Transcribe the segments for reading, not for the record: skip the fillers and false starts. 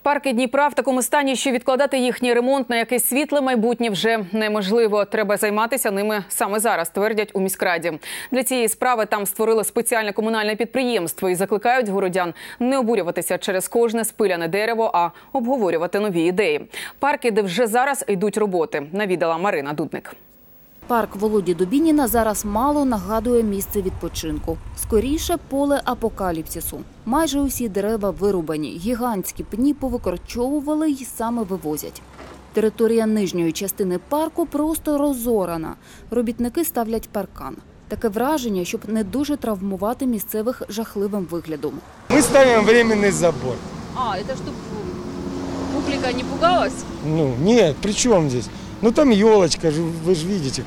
Парки Дніпра в такому стані, що відкладати їхній ремонт на якесь світле майбутнє вже неможливо. Треба займатися ними саме зараз, твердять у міськраді. Для цієї справи там створили спеціальне комунальне підприємство і закликають городян не обурюватися через кожне спиляне дерево, а обговорювати нові ідеї. Парки, де вже зараз йдуть роботи, навідала Марина Дудник. Парк Володі Дубініна зараз мало нагадує місце відпочинку. Скоріше – поле апокаліпсису. Майже усі дерева вирубані, гігантські пні повикорчовували й саме вивозять. Територія нижньої частини парку просто розорана. Робітники ставлять паркан. Таке враження, щоб не дуже травмувати місцевих жахливим виглядом. Ми ставимо временний забор. Це щоб публіка не пугалась? Ні, при чому здесь? Там елочка, вы же видите,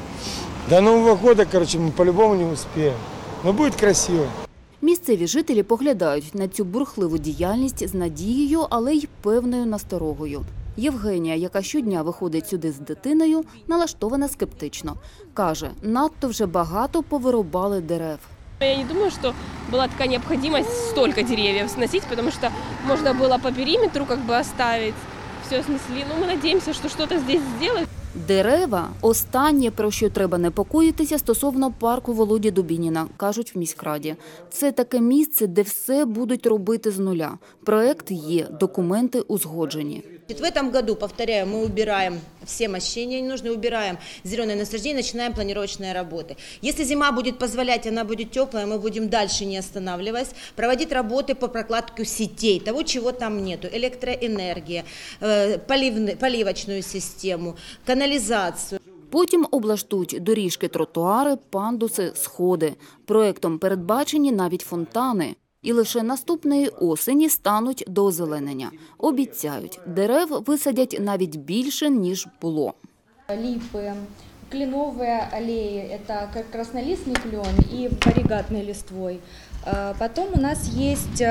До Нового года, мы по-любому не успеем. Но будет красиво. Місцеві жителі поглядають на цю бурхливу діяльність з надією, але й певною насторогою. Євгенія, яка щодня виходить сюди з дитиною, налаштована скептично. Каже, надто вже багато повирубали дерев. Я не думаю, что была такая необходимость столько деревьев сносить, потому что можно было по периметру оставить. Все снесли. Мы надеемся, что что-то здесь сделают. Дерева – останнє, про що треба непокоїтися стосовно парку Володі Дубініна, кажуть в міськраді. Це таке місце, де все будуть робити з нуля. Проект є, документи узгоджені. В этом году, повторяю, мы убираем все мощения ненужные, убираем зеленые насаждения, начинаем планировочные работы. Если зима будет позволять, она будет теплая, мы будем дальше, не останавливаясь, проводить работы по прокладке сетей, того, чего там нету. Электроэнергия, поливочную систему, канализацию. Потім облаштують доріжки, тротуари, пандуси, сходи. Проектом передбачені навіть фонтани. І лише наступної осені стануть до озеленення. Обіцяють, дерев висадять навіть більше, ніж було. Липы, кленовые аллеи – это краснолистный клен и варигатной листвой. Потом у нас есть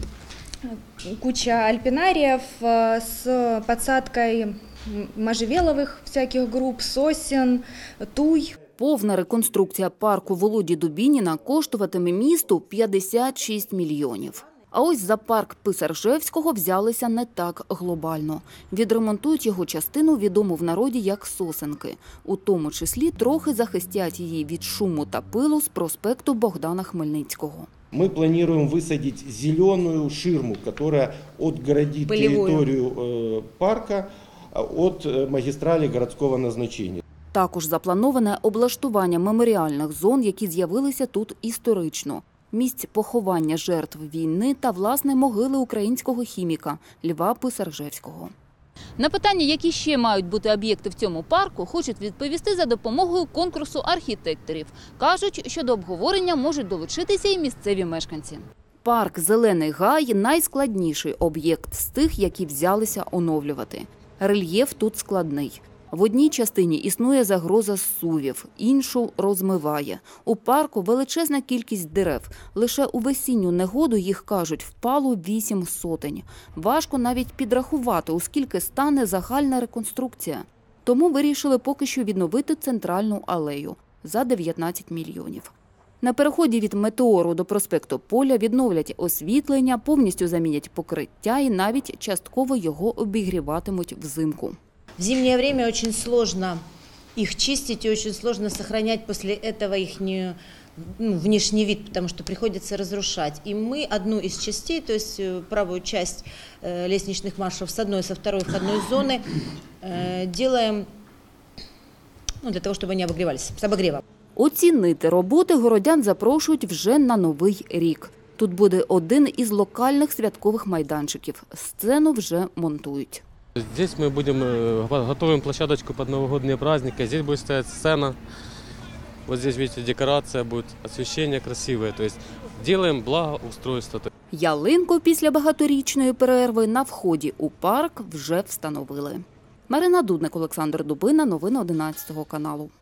куча альпинариев с подсадкой можжевеловых всяких групп, сосен, туй. Повна реконструкція парку Володі Дубініна коштуватиме місту 56 мільйонів. А ось за парк Писаржевського взялися не так глобально. Відремонтують його частину, відому в народі як Сосенки. У тому числі трохи захистять її від шуму та пилу з проспекту Богдана Хмельницького. Мы планируем высадить зеленую ширму, которая отгородит территорию парка от магистрали городского назначения. Також заплановане облаштування меморіальних зон, які з'явилися тут історично. Місць поховання жертв війни та, власне, могили українського хіміка Льва Писаржевського. На питання, які ще мають бути об'єкти в цьому парку, хочуть відповісти за допомогою конкурсу архітекторів. Кажуть, що до обговорення можуть долучитися і місцеві мешканці. Парк «Зелений гай» – найскладніший об'єкт з тих, які взялися оновлювати. Рельєф тут складний. В одній частині існує загроза зсувів, іншу розмиває. У парку величезна кількість дерев. Лише у весінню негоду, їх кажуть, впало 8 сотень. Важко навіть підрахувати, у скільки стане загальна реконструкція. Тому вирішили поки що відновити центральну алею за 19 мільйонів. На переході від Метеору до проспекту Поля відновлять освітлення, повністю замінять покриття і навіть частково його обігріватимуть взимку. В зимнее время очень сложно их чистить и очень сложно сохранять после этого их внешний вид, потому что приходится разрушать. И мы одну из частей, то есть правую часть лестничных маршев с одной и со второй входной зоны делаем для того, чтобы они обогревались, с обогревом. Оцінити роботи городян запрошують вже на Новий рік. Тут буде один із локальних святкових майданчиків. Сцену вже монтують. Здесь мы готовим площадочку под новогодние праздники. Здесь будет стоять сцена. Вот здесь, видите, декорация будет, освещение красивое. То есть делаем благоустройство. Ялинку після багаторічної перерви на вході у парк вже встановили. Марина Дудник, Олександр Дубина. Новини 11 каналу.